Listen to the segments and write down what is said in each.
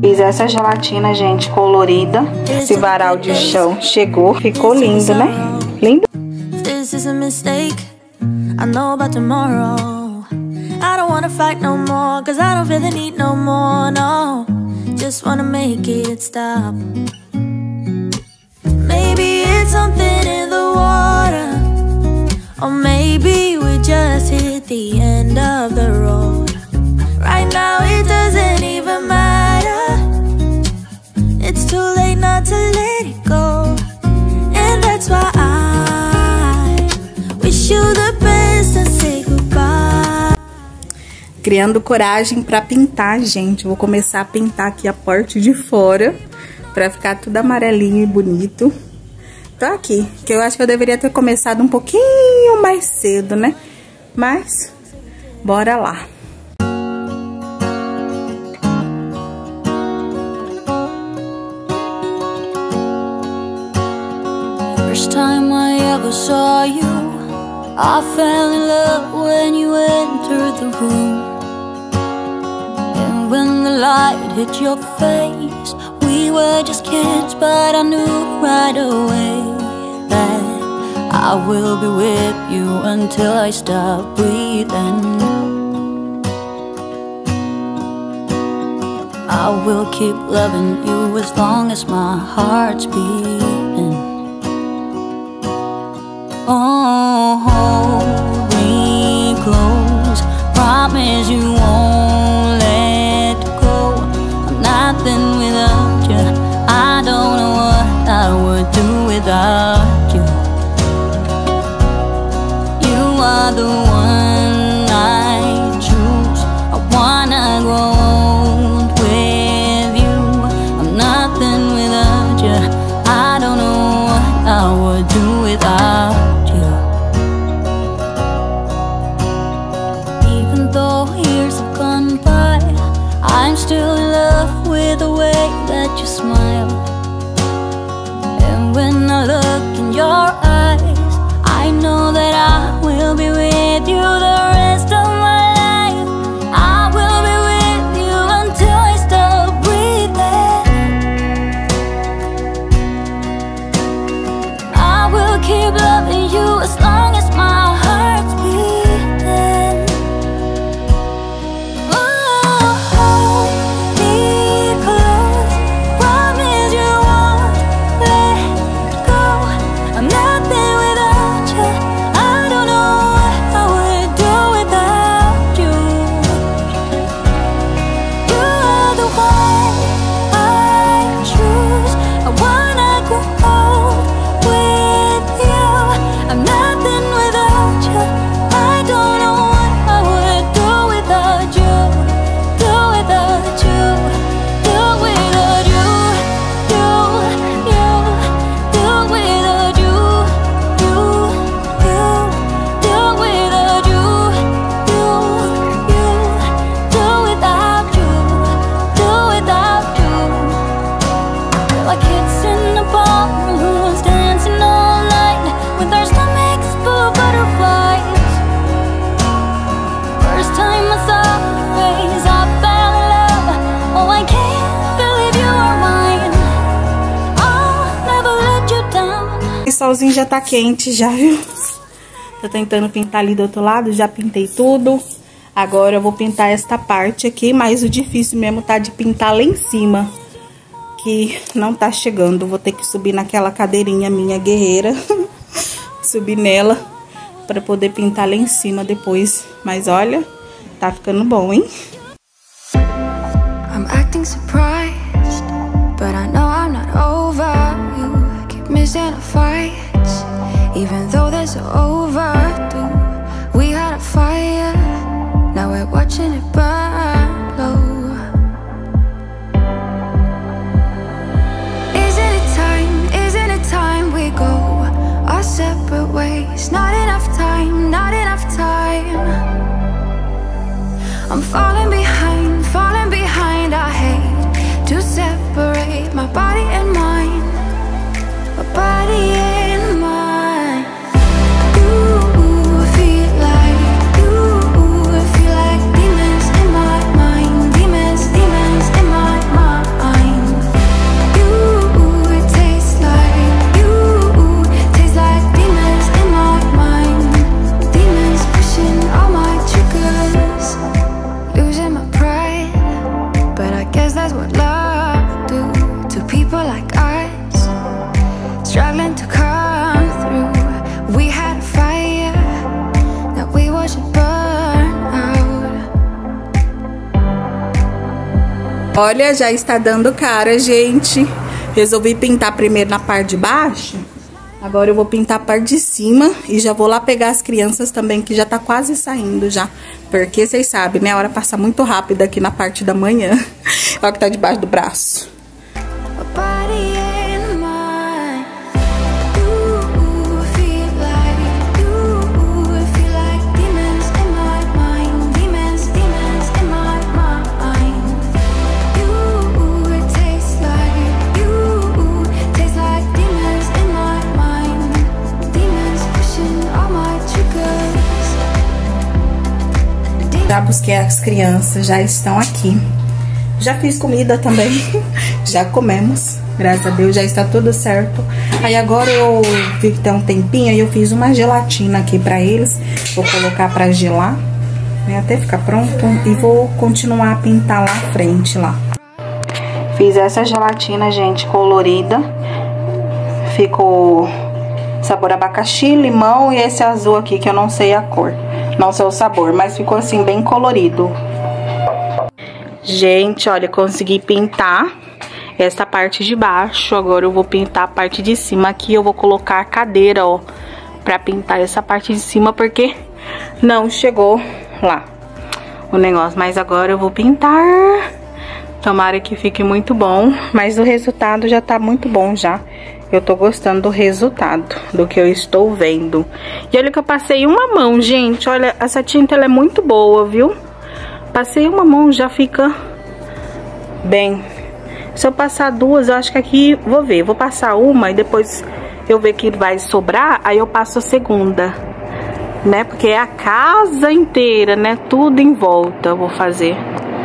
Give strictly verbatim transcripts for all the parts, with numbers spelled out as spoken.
Fiz essa gelatina, gente, colorida. Esse varal de chão chegou. Ficou lindo, né? Lindo. This is a mistake. I know about tomorrow. I don't wanna fight no more, cause I don't feel the need no more, no. Just wanna make it stop. Maybe it's something in the water, or maybe we just hit the end of the road. Right now it doesn't even matter. It's too late not to let it go. And that's why I wish you the best and say goodbye. Criando coragem pra pintar, gente. Vou começar a pintar aqui a parte de fora, pra ficar tudo amarelinho e bonito. Tô aqui, que eu acho que eu deveria ter começado um pouquinho mais cedo, né? Mas, bora lá. First time I ever saw you, I fell in love when you entered the room. And when the light hit your face, we were just kids, but I knew right away that I will be with you until I stop breathing. I will keep loving you as long as my heart's beating. Oh, hold me close, promise you won't let go. I'm nothing without you, I don't know what I would do without you. You are the one I choose, I wanna grow old with you. I'm nothing without you, I don't know what I would do without you. I'm still in love with the way that you smile. And when I look in your eyes, I know that I will be with you the rest of my life. I will be with you until I stop breathing. I will keep loving you as long as my heart's beating. O solzinho já tá quente, já, viu? Tô tentando pintar ali do outro lado, já pintei tudo. Agora eu vou pintar esta parte aqui, mas o difícil mesmo tá de pintar lá em cima, que não tá chegando. Vou ter que subir naquela cadeirinha minha guerreira, subir nela, pra poder pintar lá em cima depois. Mas olha, tá ficando bom, hein? I'm acting surprised, but I know I'm not over you. Missing our fights, even though they're so overdue. We had a fire, now we're watching it burn low. Isn't it time, isn't it time we go our separate ways? Not enough time, not enough time. I'm falling behind, falling behind. I hate to separate my body and mind. My body and mind. You feel like, you feel like demons in Olha, já está dando cara, gente. Resolvi pintar primeiro na parte de baixo. Agora eu vou pintar a parte de cima e já vou lá pegar as crianças também, que já tá quase saindo já. Porque vocês sabem, né? A hora passa muito rápido aqui na parte da manhã. Olha o que tá debaixo do braço. Já busquei as crianças, já estão aqui. Já fiz comida também, já comemos, graças a Deus, já está tudo certo. Aí agora eu vi que tem um tempinho, aí eu fiz uma gelatina aqui pra eles. Vou colocar pra gelar, né, até ficar pronto. E vou continuar a pintar lá à frente, lá. Fiz essa gelatina, gente, colorida. Ficou sabor abacaxi, limão e esse azul aqui, que eu não sei a cor. Não sei o sabor, mas ficou assim bem colorido. Gente, olha, consegui pintar essa parte de baixo. Agora eu vou pintar a parte de cima. Aqui eu vou colocar a cadeira, ó, pra pintar essa parte de cima, porque não chegou lá o negócio. Mas agora eu vou pintar. Tomara que fique muito bom, mas o resultado já tá muito bom já. Eu tô gostando do resultado, do que eu estou vendo. E olha que eu passei uma mão, gente. Olha, essa tinta ela é muito boa, viu? Passei uma mão, já fica bem. Se eu passar duas, eu acho que aqui... Vou ver, vou passar uma e depois eu ver que vai sobrar, aí eu passo a segunda, né? Porque é a casa inteira, né? Tudo em volta eu vou fazer.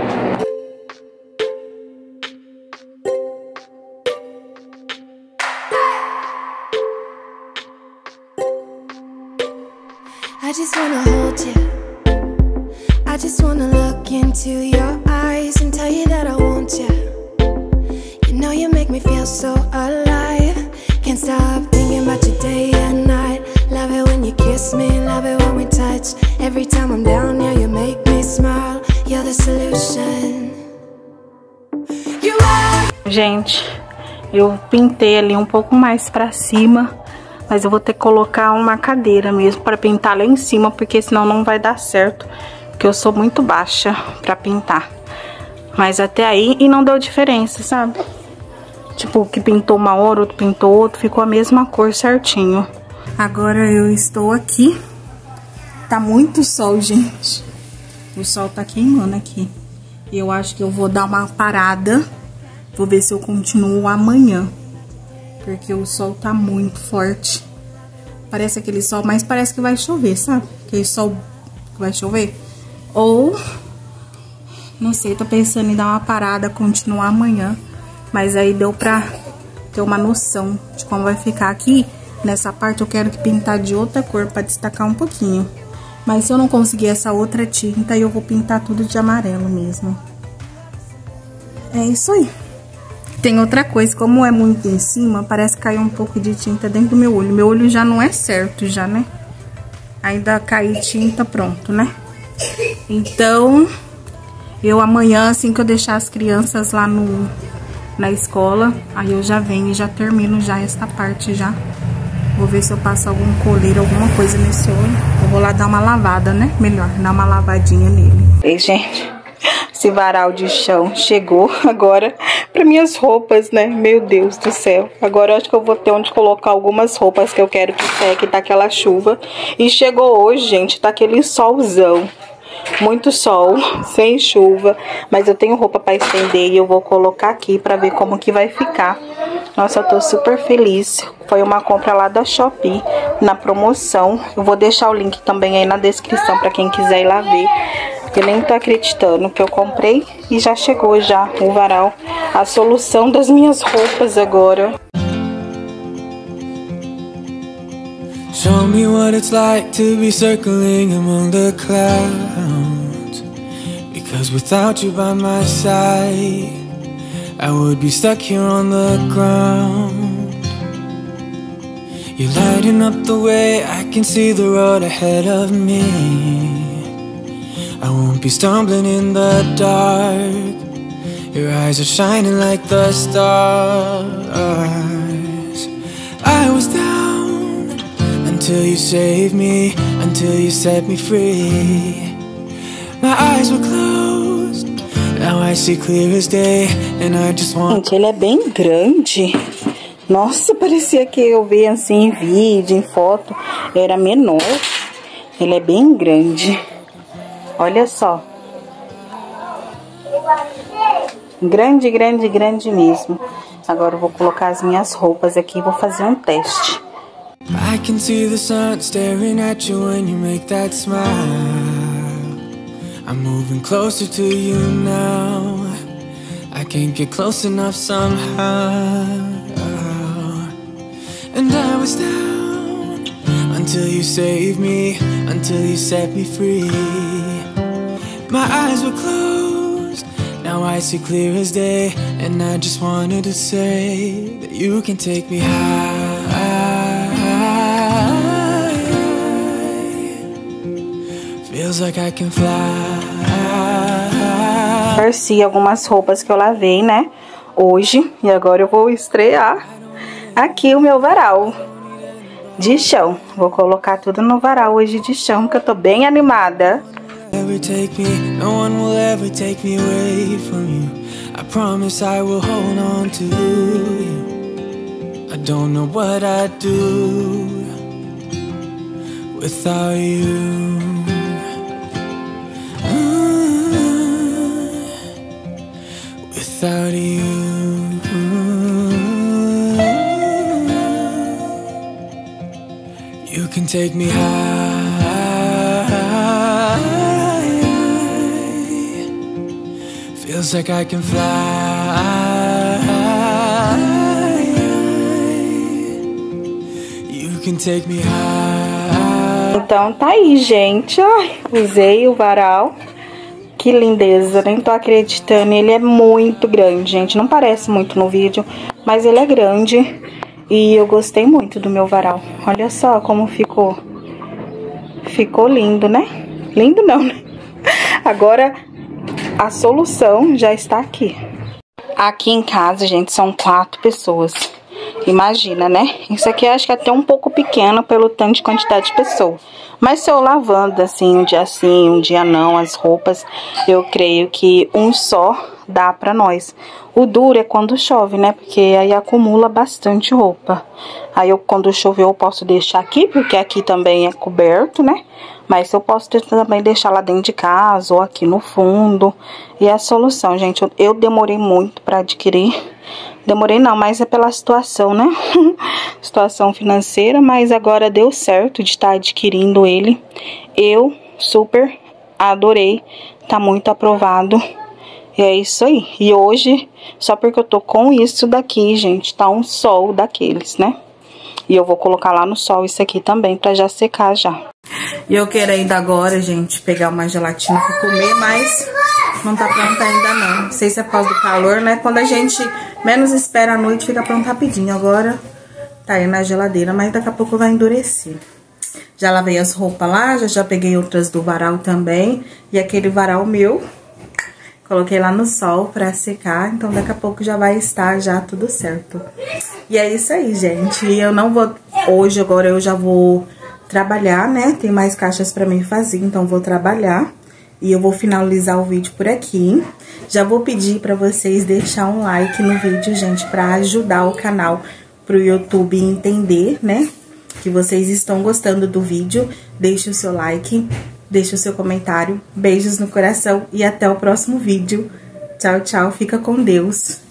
I just wanna hold you. I just wanna look into your eyes and tell you that I want you. You know you make me feel so alive. Can't stop thinking about you day and night. Love it when you kiss me, love it when we touch. Every time I'm down, yeah, you make me smile. You're the solution. You are... Gente, eu pintei ali um pouco mais pra cima. Mas eu vou ter que colocar uma cadeira mesmo pra pintar lá em cima, porque senão não vai dar certo. Porque eu sou muito baixa pra pintar. Mas até aí, e não deu diferença, sabe? Tipo, que pintou uma hora, outro pintou outro, ficou a mesma cor certinho. Agora eu estou aqui. Tá muito sol, gente. O sol tá queimando aqui. E eu acho que eu vou dar uma parada. Vou ver se eu continuo amanhã. Porque o sol tá muito forte. Parece aquele sol, mas parece que vai chover, sabe? Aquele sol que vai chover. Ou, não sei, tô pensando em dar uma parada, continuar amanhã. Mas aí deu pra ter uma noção de como vai ficar aqui. Nessa parte eu quero que pintar de outra cor pra destacar um pouquinho. Mas se eu não conseguir essa outra tinta, eu vou pintar tudo de amarelo mesmo. É isso aí. Tem outra coisa, como é muito em cima, parece que caiu um pouco de tinta dentro do meu olho. Meu olho já não é certo, já, né? Ainda cair tinta, pronto, né? Então, eu amanhã, assim que eu deixar as crianças lá no, na escola, aí eu já venho e já termino já esta parte já. Vou ver se eu passo algum coleiro, alguma coisa nesse olho. Eu vou lá dar uma lavada, né? Melhor, dar uma lavadinha nele. Ei, gente, esse varal de chão chegou agora para minhas roupas, né? Meu Deus do céu. Agora eu acho que eu vou ter onde colocar algumas roupas que eu quero que seque, tá aquela chuva. E chegou hoje, gente, tá aquele solzão. Muito sol, sem chuva. Mas eu tenho roupa para estender e eu vou colocar aqui para ver como que vai ficar. Nossa, eu tô super feliz. Foi uma compra lá da Shopee, na promoção. Eu vou deixar o link também aí na descrição para quem quiser ir lá ver. Eu nem tô acreditando que eu comprei e já chegou já o varal. A solução das minhas roupas agora. Show me what it's like to be circling among the clouds. Because without you by my side, I would be stuck here on the ground. You're lighting up the way, I can see the road ahead of me. I won't be stumbling in the dark. Your eyes are shining like the stars. I was down until you saved me, until you set me free. My eyes were closed, now I see clear as day, and I just want... Gente, ele é bem grande. Nossa, parecia que eu vi assim em vídeo, em foto, era menor. Ele é bem grande. Olha só. Grande, grande, grande mesmo. Agora eu vou colocar as minhas roupas aqui e vou fazer um teste. I can see the sun staring at you when you make that smile. I'm moving closer to you now. I can't get close enough somehow. And I was down until you saved me, until you set me free. My eyes were closed, now I see clear as day, and I just wanted to say that you can take me high. Feels like I can fly. Torci algumas roupas que eu lavei, né, hoje, e agora eu vou estrear aqui o meu varal de chão. Vou colocar tudo no varal hoje de chão, que eu tô bem animada. Ever take me, no one will ever take me away from you. I promise I will hold on to you. I don't know what I'd do without you. Without you. You can take me high. Feels like I can fly. You can take me high. Então tá aí, gente. Ai, usei o varal. Que lindeza, nem tô acreditando. Ele é muito grande, gente. Não parece muito no vídeo, mas ele é grande. E eu gostei muito do meu varal. Olha só como ficou. Ficou lindo, né? Lindo não, né? Agora a solução já está aqui. Aqui em casa, gente, são quatro pessoas. Imagina, né? Isso aqui eu acho que é até um pouco pequeno pelo tanto de quantidade de pessoas. Mas se eu lavando assim, um dia sim, um dia não, as roupas, eu creio que um só dá pra nós. O duro é quando chove, né? Porque aí acumula bastante roupa. Aí eu, quando chover, eu posso deixar aqui, porque aqui também é coberto, né? Mas eu posso também deixar lá dentro de casa ou aqui no fundo. E é a solução, gente. Eu, eu demorei muito pra adquirir. Demorei não, mas é pela situação, né? Situação financeira, mas agora deu certo de estar adquirindo ele. Eu super adorei. Tá muito aprovado. E é isso aí. E hoje, só porque eu tô com isso daqui, gente, tá um sol daqueles, né? E eu vou colocar lá no sol isso aqui também, pra já secar já. E eu quero ainda agora, gente, pegar uma gelatina pra comer, mas não tá pronta ainda não. Não sei se é por causa do calor, né? Quando a gente menos espera a noite, fica pronto rapidinho. Agora tá aí na geladeira, mas daqui a pouco vai endurecer. Já lavei as roupas lá, já, já peguei outras do varal também. E aquele varal meu, coloquei lá no sol pra secar, então daqui a pouco já vai estar já tudo certo. E é isso aí, gente. Eu não vou... Hoje, agora, eu já vou trabalhar, né? Tem mais caixas pra mim fazer, então vou trabalhar. E eu vou finalizar o vídeo por aqui. Já vou pedir pra vocês deixar um like no vídeo, gente, pra ajudar o canal pro YouTube entender, né? Que vocês estão gostando do vídeo. Deixe o seu like, deixe o seu comentário. Beijos no coração e até o próximo vídeo. Tchau, tchau. Fica com Deus.